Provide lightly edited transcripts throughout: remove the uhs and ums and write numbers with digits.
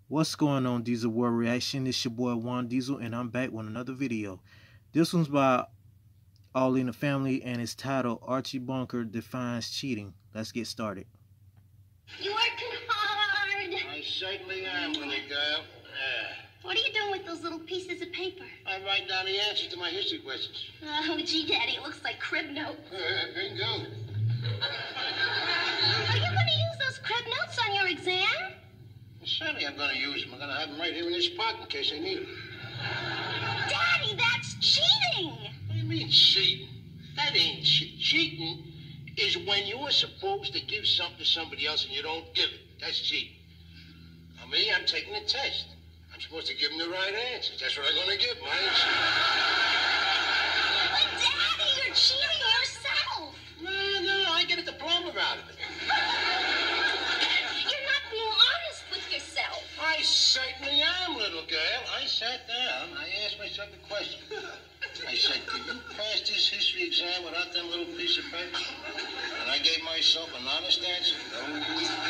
What's going on, Diesel World Reaction? It's your boy Juan Diesel, and I'm back with another video. This one's by All in the Family, and it's titled Archie Bunker Defines Cheating. Let's get started. You working hard. I certainly am, little girl. What are you doing with those little pieces of paper? I write down the answers to my history questions. Oh, gee, Daddy, it looks like crib notes. Bingo. Are you going to use those crib notes on your exam? Certainly I'm going to use them. I'm going to have them right here in this pocket in case I need them. Daddy, that's cheating. What do you mean cheating? That ain't cheating. Is when you're supposed to give something to somebody else and you don't give it. That's cheating. Now me, I'm taking a test. I'm supposed to give them the right answers. That's what I'm going to give them. But Daddy, you're cheating yourself. No, I get a diploma out of it. You're not being honest with yourself. I certainly am, little girl. I sat down. I asked myself a question. I said, "Could you pass this history exam without that little piece of paper?" And I gave myself an honest answer. No.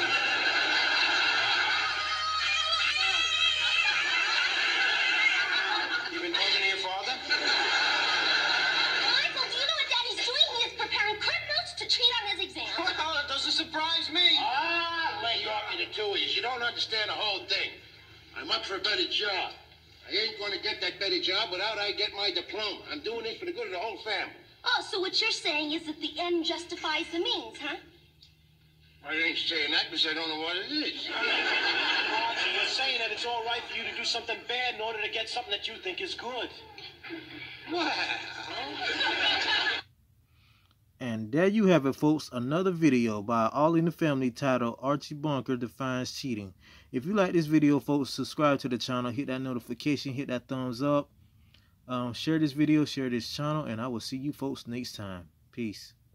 You been talking to your father? Michael, do you know what Daddy's doing? He is preparing crib notes to cheat on his exam. Well, it doesn't surprise me. Lay off you, the two of you. You don't understand the whole thing. I'm up for a better job. I ain't going to get that better job without I get my diploma. I'm doing this for the good of the whole family. Oh, so what you're saying is that the end justifies the means, huh? I ain't saying that because I don't know what it is. Archie, you're saying that it's all right for you to do something bad in order to get something that you think is good. Well... And there you have it, folks. Another video by All in the Family titled Archie Bunker Defines Cheating. If you like this video, folks, subscribe to the channel, hit that notification, hit that thumbs up, share this video, share this channel, and I will see you folks next time. Peace.